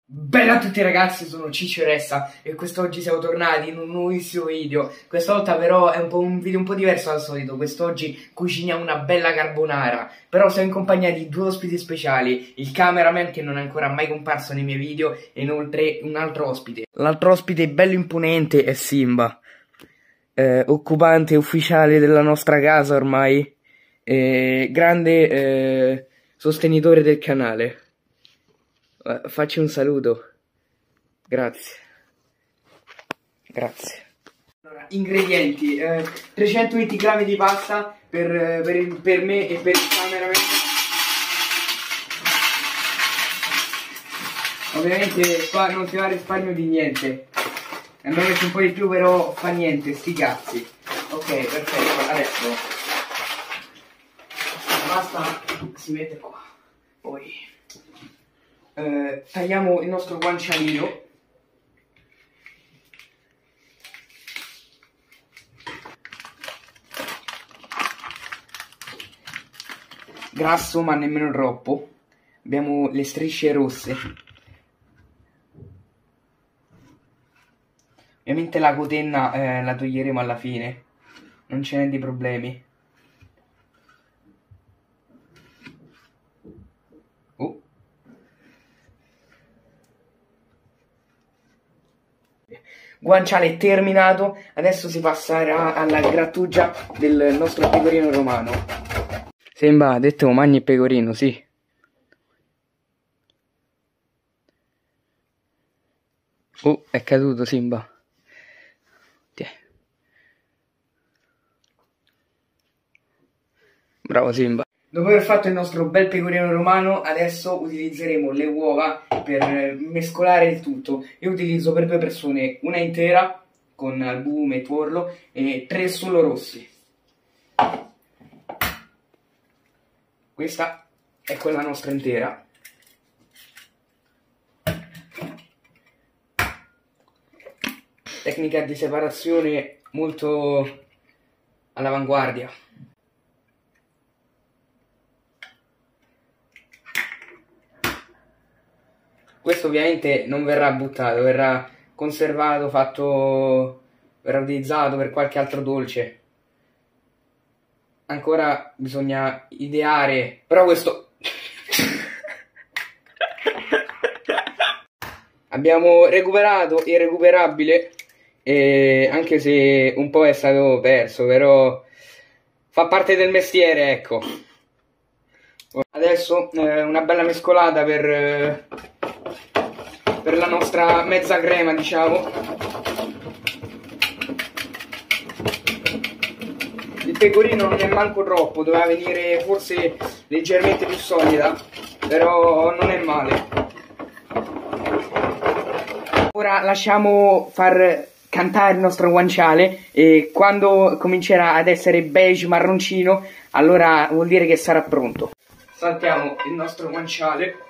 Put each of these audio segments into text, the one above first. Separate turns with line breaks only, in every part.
Bella a tutti ragazzi, sono Ciccio Ressa e quest'oggi siamo tornati in un nuovissimo video. Questa volta però è un video un po' diverso dal solito. Quest'oggi cuciniamo una bella carbonara. Però siamo in compagnia di due ospiti speciali: il cameraman che non è ancora mai comparso nei miei video e inoltre un altro ospite. L'altro ospite bello imponente è Simba, occupante ufficiale della nostra casa ormai, grande sostenitore del canale. Facci un saluto. Grazie. Grazie. Allora, ingredienti: 320 grammi di pasta per me e per il cameraman. Ovviamente qua non si fa risparmio di niente. Abbiamo messo un po' di più, però fa niente, sti cazzi. Ok, perfetto. Adesso la pasta si mette qua. Poi tagliamo il nostro guancialino. Grasso ma nemmeno troppo. Abbiamo le strisce rosse. Ovviamente la cotenna la toglieremo alla fine, non ce n'è di problemi. Guanciale terminato, adesso si passerà alla grattugia del nostro pecorino romano. Sembra detto magni pecorino, sì. Oh, è caduto Simba. Tiè. Bravo Simba. Dopo aver fatto il nostro bel pecorino romano, adesso utilizzeremo le uova per mescolare il tutto. Io utilizzo per 2 persone una intera con albume e tuorlo e 3 solo rossi. Questa è quella nostra intera. Tecnica di separazione molto all'avanguardia. Questo ovviamente non verrà buttato, verrà conservato, verrà utilizzato per qualche altro dolce. Ancora bisogna ideare, però questo... Abbiamo recuperato il recuperabile, anche se un po' è stato perso, però fa parte del mestiere, ecco. Adesso una bella mescolata per la nostra mezza crema, diciamo. Il pecorino non è manco troppo, doveva venire forse leggermente più solida, però non è male. Ora lasciamo far cantare il nostro guanciale e quando comincerà ad essere beige marroncino, allora vuol dire che sarà pronto. Saltiamo il nostro guanciale.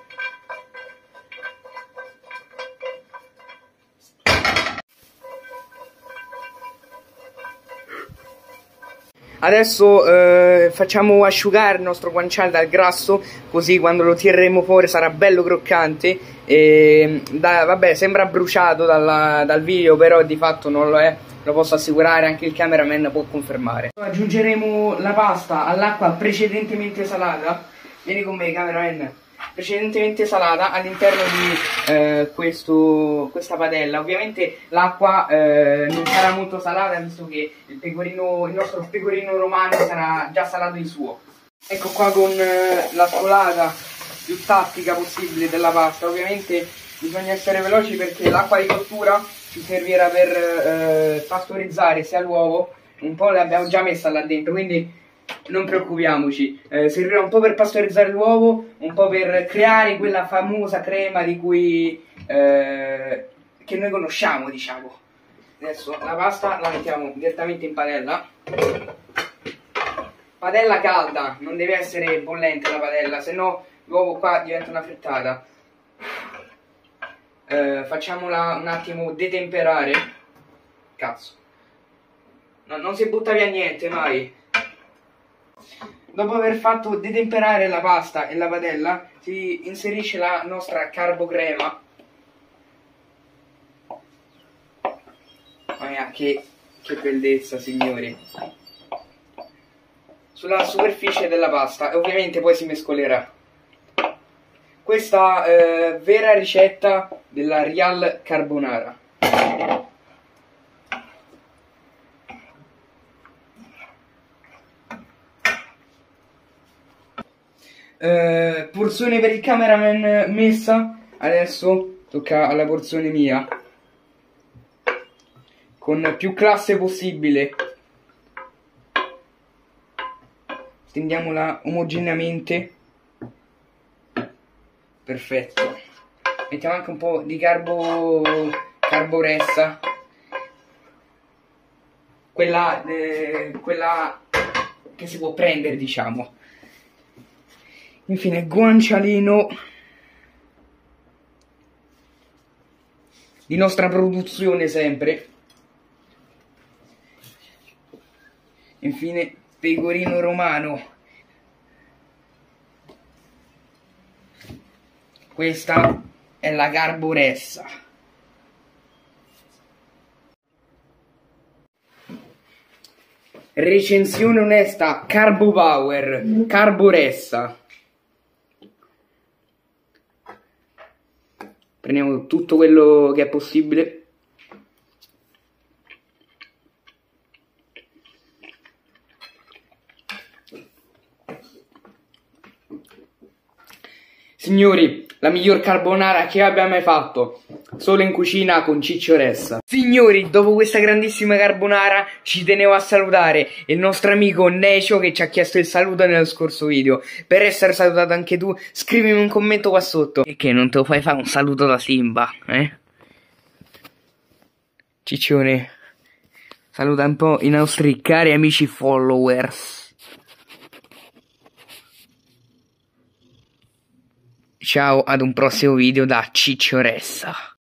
Adesso facciamo asciugare il nostro guanciale dal grasso, così quando lo tireremo fuori sarà bello croccante. Vabbè, sembra bruciato dal video, però di fatto non lo è, lo posso assicurare, anche il cameraman può confermare. Aggiungeremo la pasta all'acqua precedentemente salata. Vieni con me, cameraman. Precedentemente salata all'interno di questa padella. Ovviamente l'acqua non sarà molto salata, visto che il nostro pecorino romano sarà già salato di suo. Ecco qua con la scolata più tattica possibile della pasta. Ovviamente bisogna essere veloci perché l'acqua di cottura ci servirà per pastorizzare sia l'uovo, un po' l'abbiamo già messa là dentro, quindi non preoccupiamoci, servirà un po' per pastorizzare l'uovo, un po' per creare quella famosa crema di cui che noi conosciamo, diciamo. Adesso la pasta la mettiamo direttamente in padella. Padella calda, non deve essere bollente la padella, se no l'uovo qua diventa una frittata. Facciamola un attimo detemperare. Cazzo, no, non si butta via niente mai. Dopo aver fatto detemperare la pasta e la padella, si inserisce la nostra carbocrema mia, che bellezza, signori. Sulla superficie della pasta, e ovviamente poi si mescolerà. Questa vera ricetta della Real Carbonara. Porzione per il cameraman messa. Adesso tocca alla porzione mia, con più classe possibile. Stendiamola omogeneamente. Perfetto. Mettiamo anche un po' di carboressa, quella che si può prendere, diciamo. Infine guancialino di nostra produzione sempre. Infine pecorino romano. Questa è la carboressa. Recensione onesta, Carbo Power, carboressa. Prendiamo tutto quello che è possibile. Signori, la miglior carbonara che abbia mai fatto, solo in cucina con Ciccio Ressa. Signori, dopo questa grandissima carbonara ci tenevo a salutare il nostro amico Necio che ci ha chiesto il saluto nello scorso video. Per essere salutato anche tu, scrivimi un commento qua sotto. E che non te lo fai fare un saluto da Simba, eh? Ciccione, saluta un po' i nostri cari amici followers. Ciao ad un prossimo video da Ciccio Ressa.